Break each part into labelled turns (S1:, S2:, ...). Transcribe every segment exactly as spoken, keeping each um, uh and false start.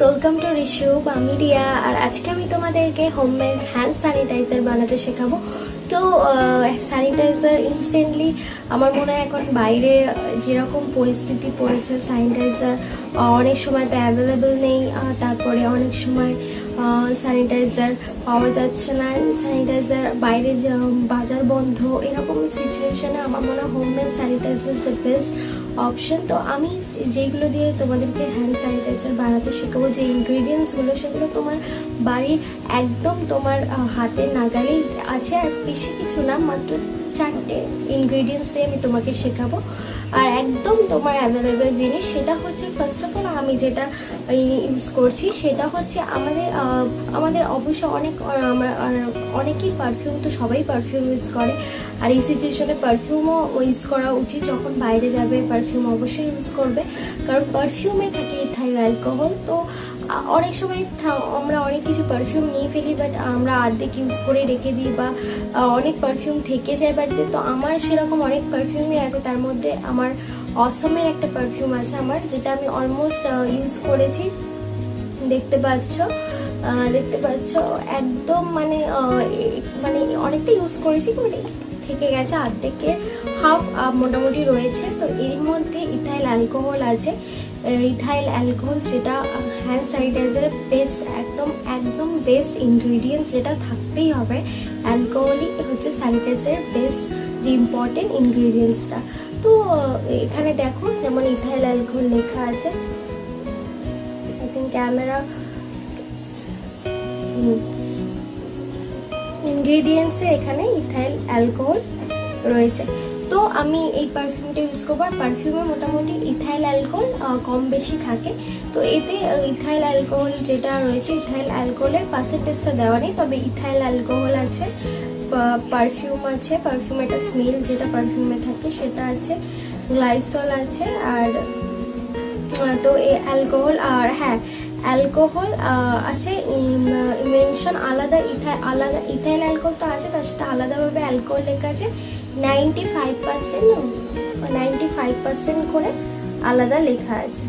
S1: Welcome to Rishu আমি রিয়া। আর আজকে আমি তোমাদেরকে হোমমেড হ্যান্ড স্যানিটাইজার বানাতে শেখাবো। তো স্যানিটাইজার ইনস্ট্যান্টলি আমার মনে হয় এখন বাইরে যেরকম পরিস্থিতি পড়েছে, স্যানিটাইজার অনেক সময় তো অ্যাভেলেবেল নেই, তারপরে অনেক সময় স্যানিটাইজার পাওয়া যাচ্ছে না, স্যানিটাইজার বাইরে বাজার বন্ধ, এরকম সিচুয়েশনে আমার মনে হয় homemade sanitizer the best option. তো আমি যেগুলো দিয়ে তোমাদেরকে হ্যান্ড স্যানিটাইজার বানাতে শেখাবো, যে ইনগ্রিডিয়েন্টসগুলো সেগুলো তোমার বাড়ির একদম তোমার হাতের নাগালেই আছে, আর বেশি কিছু না, মাত্র চারটে ইনগ্রিডিয়েন্টস দিয়ে আমি তোমাকে শেখাবো। আর একদম তোমার অ্যাভেলেবেল জিনিস, সেটা হচ্ছে ফার্স্ট অফ অল আমি যেটা ইউজ করছি সেটা হচ্ছে আমাদের আমাদের অবশ্য অনেক অনেকেই পারফিউম, তো সবাই পারফিউম ইউজ করে, আর এই সিচুয়েশনে পারফিউমও ইউজ করা উচিত। যখন বাইরে যাবে পারফিউম অবশ্যই ইউজ করবে, কারণ পারফিউমে থাকে ইথাইল অ্যালকোহল। তো অনেক সময় আমরা অনেক কিছু পারফিউম নিয়ে ফেলি, বাট আমরা আর্ধেক ইউজ করে রেখে দিই, বা অনেক পারফিউম থেকে যায় বাড়িতে। তো আমার সেরকম অনেক পারফিউমই আছে, তার মধ্যে আমার অসমের একটা পারফিউম আছে আমার, যেটা আমি অলমোস্ট ইউজ করেছি, দেখতে পাচ্ছ দেখতে পাচ্ছ একদম মানে মানে অনেকটা ইউজ করেছি, মানে থেকে গেছে, অর্ধেকের হাফ মোটামুটি রয়েছে। তো এর মধ্যে ইথাইল অ্যালকোহল আছে, ইথাইল অ্যালকোহল যেটা হ্যান্ড স্যানিটাইজারের বেস্ট, একদম একদম বেস্ট ইনগ্রিডিয়েন্টস, যেটা থাকতেই হবে। অ্যালকোহলই হচ্ছে স্যানিটাইজারের বেস্ট যে ইম্পর্টেন্ট ইনগ্রিডিয়েন্টসটা। তো এখানে দেখো যেমন ইথাইল অ্যালকোহল লেখা আছে, আই থিঙ্ক ক্যামেরা ইনগ্রিডিয়েন্টসে এখানে ইথাইল অ্যালকোহল রয়েছে। তো আমি এই পারফিউমটা ইউজ করবো, আর পারফিউমে মোটামুটি ইথাইল অ্যালকোহল কম বেশি থাকে। তো এতে ইথাইল অ্যালকোহল যেটা রয়েছে, ইথাইল অ্যালকোহলের পার্সেন্টেজটা দেওয়া নেই, তবে ইথাইল অ্যালকোহল আছে, পারফিউম আছে, পারফিউম একটা স্মেল যেটা পারফিউমে থাকে সেটা আছে, গ্লাইসল আছে, আর তো এই অ্যালকোহল, আর হ্যাঁ অ্যালকোহল আছে মেনশন আলাদা, ইথাইল আলাদা ইথাইল অ্যালকোহল তো আছে, তার সাথে আলাদাভাবে অ্যালকোহল লেখা আছে ninety five percent ninety five percent করে আলাদা লেখা আছে।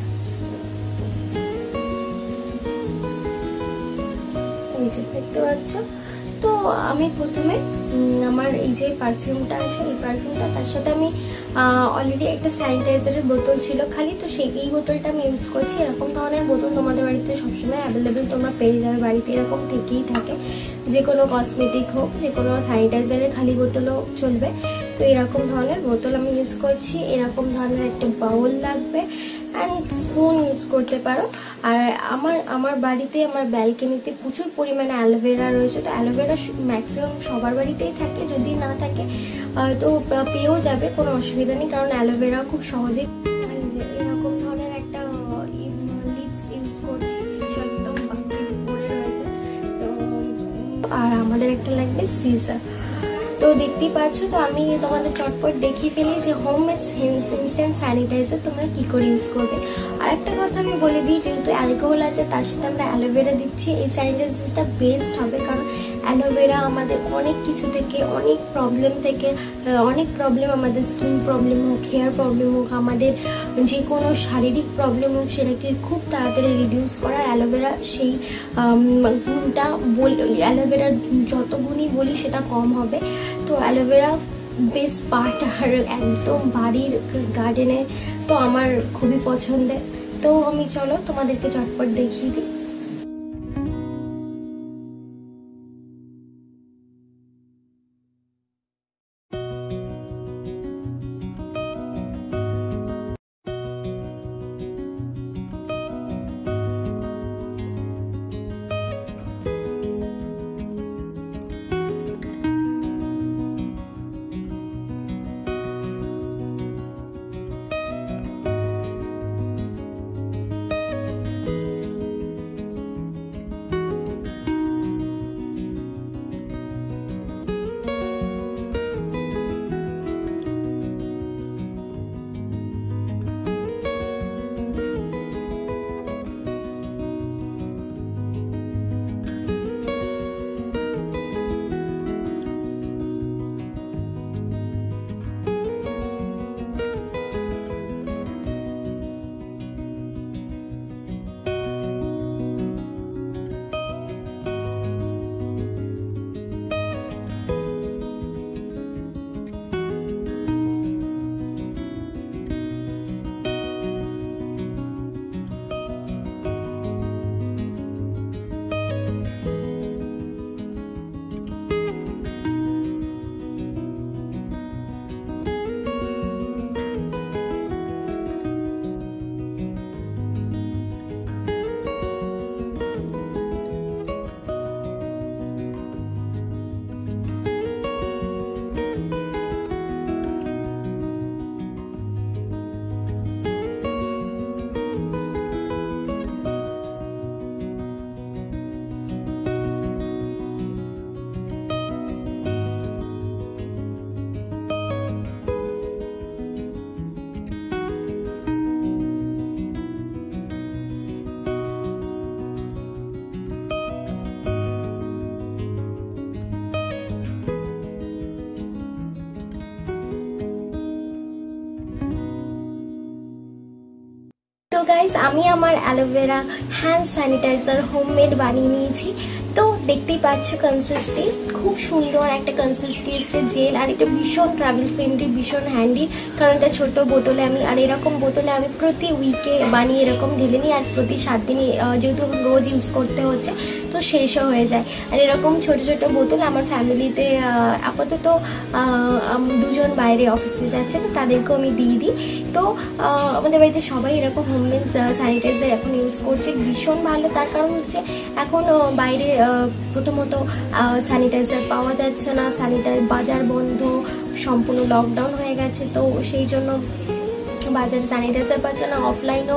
S1: এই যে দেখতে পাচ্ছ। তো আমি প্রথমে আমার এই যে পারফিউমটা আছে, এই পারফিউমটা তার সাথে আমি অলরেডি একটা স্যানিটাইজারের বোতল ছিল খালি, তো সেই এই বোতলটা আমি ইউজ করছি। এরকম ধরনের বোতল তোমাদের বাড়িতে সবসময় অ্যাভেলেবেল তোমরা পেয়ে যাবে, বাড়িতে এরকম থেকেই থাকে, যে কোনো কসমেটিক হোক, যে কোনো স্যানিটাইজারের খালি বোতলও চলবে। তো এরকম ধরনের বোতল আমি ইউজ করছি। এরকম ধরনের একটা বাউল লাগবে, অ্যান্ড স্পুন ইউজ করতে পারো। আর আমার আমার বাড়িতে আমার ব্যালকনিতে প্রচুর পরিমাণে অ্যালোভেরা রয়েছে, তো অ্যালোভেরা ম্যাক্সিমাম সবার বাড়িতেই থাকে, যদি না থাকে তো পেয়েও যাবে, কোনো অসুবিধা নেই, কারণ অ্যালোভেরা খুব সহজেই। এরকম ধরনের একটা লিপস ইউজ করছি, একদম বাকির উপরে রয়েছে। তো আর আমাদের একটা লাগবে সিজার। তো দেখতেই পাচ্ছ। তো আমি তোমাদের চটপট দেখিয়ে ফেলি যে হোমমেড ইনস্ট্যান্ট স্যানিটাইজার তোমরা কি করে ইউজ করবে। আর একটা কথা আমি বলে দিই, যেহেতু অ্যালকোহল আছে তার সাথে আমরা অ্যালোভেরা দিচ্ছি, এই স্যানিটাইজারটা বেস্ট হবে, কারণ অ্যালোভেরা আমাদের অনেক কিছু থেকে, অনেক প্রবলেম থেকে, অনেক প্রবলেম, আমাদের স্কিন প্রবলেম হোক, হেয়ার প্রবলেম হোক, আমাদের যে কোনো শারীরিক প্রবলেম হোক, সেটাকে খুব তাড়াতাড়ি রিডিউস করার অ্যালোভেরা সেই গুণটা বল, অ্যালোভেরার যত গুণই বলি সেটা কম হবে। তো অ্যালোভেরা বেস্ট পার্ট, আর একদম বাড়ির গার্ডেনে তো আমার খুবই পছন্দের। তো আমি চলো তোমাদেরকে চটপট দেখিয়ে দিই। গাইস, আমি আমার অ্যালোভেরা হ্যান্ড স্যানিটাইজার হোমমেড বানিয়ে নিয়েছি। তো দেখতেই পাচ্ছ কনসিস্টেন্সি খুব সুন্দর একটা কনসিস্টেন্সি জেল, আর এটা ভীষণ ট্রাভেল ফ্রেন্ডলি, ভীষণ হ্যান্ডি। কারণ এটা ছোট বোতলে আমি, আর এরকম বোতলে আমি প্রতি উইকে বানিয়ে এরকম ঢেলে নিই, আর প্রতি সাত দিনে যেহেতু রোজ ইউজ করতে হচ্ছে তো শেষও হয়ে যায়। আর এরকম ছোট ছোট বোতল আমার ফ্যামিলিতে আপাতত দুজন বাইরে অফিসে যাচ্ছে, তো তাদেরকেও আমি দিয়ে দিই। তো আমাদের বাড়িতে সবাই এরকম হোমমেড স্যানিটাইজার এখন ইউজ করছে, ভীষণ ভালো। তার কারণ হচ্ছে এখন বাইরে প্রথমত স্যানিটাইজার পাওয়া যাচ্ছে না, স্যানিটাইজার বাজার বন্ধ, সম্পূর্ণ লকডাউন হয়ে গেছে, তো সেই জন্য বাজারে স্যানিটাইজার পাচ্ছে না, অফলাইনও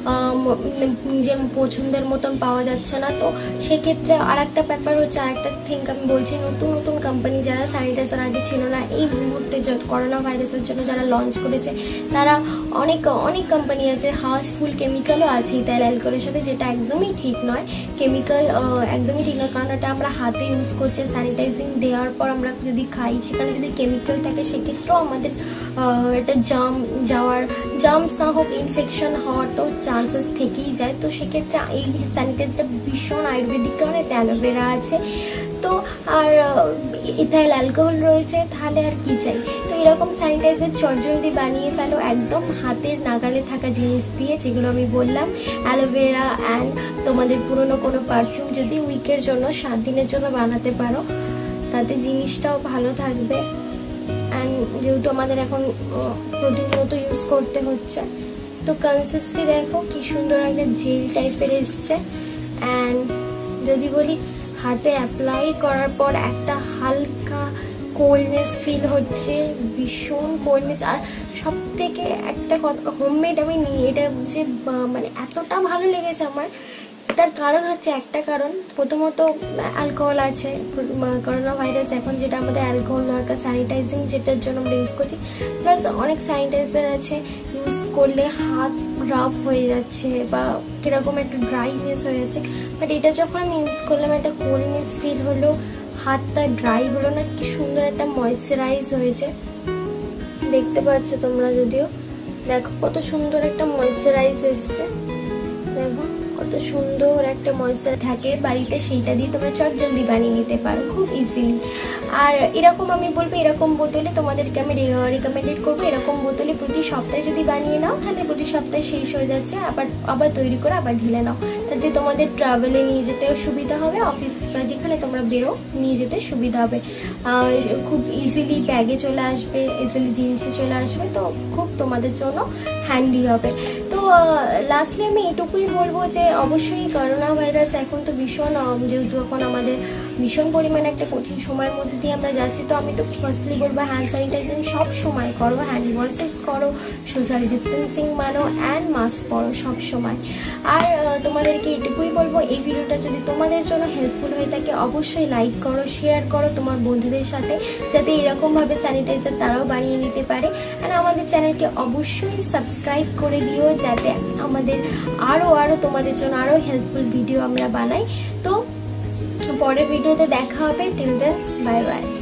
S1: নিজের পছন্দের মতন পাওয়া যাচ্ছে না। তো সেক্ষেত্রে আর একটা ব্যাপার হচ্ছে, আর একটা থিঙ্ক আমি বলছি, নতুন নতুন কোম্পানি যারা স্যানিটাইজার আগে ছিল না, এই মুহূর্তে করোনা ভাইরাসের জন্য যারা লঞ্চ করেছে, তারা অনেক অনেক কোম্পানি আছে, হার্মফুল কেমিক্যালও আছে তেল অ্যালকোহলের সাথে, যেটা একদমই ঠিক নয়। কেমিক্যাল একদমই ঠিক নয়, কারণ এটা আমরা হাতে ইউজ করছি, স্যানিটাইজিং দেওয়ার পর আমরা যদি খাই, সেখানে যদি কেমিক্যাল থাকে সেক্ষেত্রেও আমাদের এটা জাম যাওয়ার জার্মস না হোক ইনফেকশন হওয়ার তো চান্সেস থেকেই যায়। তো সেক্ষেত্রে এই স্যানিটাইজারটা ভীষণ আয়ুর্বেদিক, কারণ এতে অ্যালোভেরা আছে, তো আর ইথাইল অ্যালকোহল রয়েছে, তাহলে আর কি চাই। তো এরকম স্যানিটাইজার চটজলদি বানিয়ে ফেলো একদম হাতের নাগালে থাকা জিনিস দিয়ে, যেগুলো আমি বললাম, অ্যালোভেরা অ্যান্ড তোমাদের পুরনো কোনো পারফিউম যদি উইকের জন্য সাত দিনের জন্য বানাতে পারো, তাতে জিনিসটাও ভালো থাকবে। অ্যান্ড যেহেতু আমাদের এখন প্রতিনিয়ত ইউজ করতে হচ্ছে, তো কনসিস্টেন্সি দেখো কি সুন্দর একটা জেল টাইপের এসছে। অ্যান্ড যদি বলি, হাতে অ্যাপ্লাই করার পর একটা হালকা কোল্ডনেস ফিল হচ্ছে, ভীষণ কোল্ডনেস। আর সব থেকে একটা কথা, হোমমেড আমি নিয়ে এটা যে মানে এতটা ভালো লেগেছে আমার, তার কারণ হচ্ছে একটা কারণ, প্রথমত অ্যালকোহল আছে, করোনা ভাইরাস এখন যেটা আমাদের অ্যালকোহল দরকার স্যানিটাইজিং, যেটার জন্য আমরা ইউজ করছি। প্লাস অনেক স্যানিটাইজার আছে ইউজ করলে হাত রাফ হয়ে যাচ্ছে বা কিরকম একটা ড্রাইনেস হয়ে যাচ্ছে, বাট এটা যখন আমি ইউজ করলাম একটা কোল্ডনেস ফিল হলো, হাতটা ড্রাই হলো না, কি সুন্দর একটা ময়েশ্চারাইজ হয়েছে, দেখতে পাচ্ছ তোমরা, যদিও দেখো কত সুন্দর একটা ময়েশ্চারাইজ এসছে, দেখো কত সুন্দর একটা ময়েশ্চার থাকে বাড়িতে, সেইটা দিয়ে তোমরা চট জলদি বানিয়ে নিতে পারো খুব ইজিলি। আর এরকম আমি বলবো, এরকম বোতলে তোমাদেরকে আমি রিকমেন্ডেড করবো, এরকম বোতলে প্রতি সপ্তাহে যদি বানিয়ে নাও, তাহলে প্রতি সপ্তাহে শেষ হয়ে যাচ্ছে, আবার আবার তৈরি করে আবার ঢেলে নাও, তাতে তোমাদের ট্রাভেলে নিয়ে যেতেও সুবিধা হবে, অফিস যেখানে তোমরা বেরো নিয়ে যেতে সুবিধা হবে, খুব ইজিলি ব্যাগে চলে আসবে, ইজিলি জিন্সে চলে আসবে, তো খুব তোমাদের জন্য হ্যান্ডি হবে। তো লাস্টলি আমি এটুকুই বলবো যে অবশ্যই করোনা ভাইরাস এখন তো ভীষণ, যেহেতু এখন আমাদের ভীষণ পরিমাণে একটা কঠিন সময়ের মধ্যে দিয়ে আমরা যাচ্ছি, তো আমি তো ফার্স্টলি বলবো হ্যান্ড স্যানিটাইজিং সব সময় করো, হ্যান্ড ওয়াশেস করো, সোশ্যাল ডিস্টেন্সিং মানো, অ্যান্ড মাস্ক পরো সব সময়। আর তোমাদেরকে এটুকুই বলবো, এই ভিডিওটা যদি তোমাদের জন্য হেল্পফুল হয়ে থাকে, অবশ্যই লাইক করো, শেয়ার করো তোমার বন্ধুদের সাথে, যাতে এরকমভাবে স্যানিটাইজার তারাও বানিয়ে নিতে পারে। আর আমাদের চ্যানেলকে অবশ্যই সাবস্ক্রাইব করে দিও, যাতে আমাদের আরও আরও তোমাদের জন্য আরও হেল্পফুল ভিডিও আমরা বানাই। তো পরের ভিডিওতে দেখা হবে, টিল দেন বাই বাই।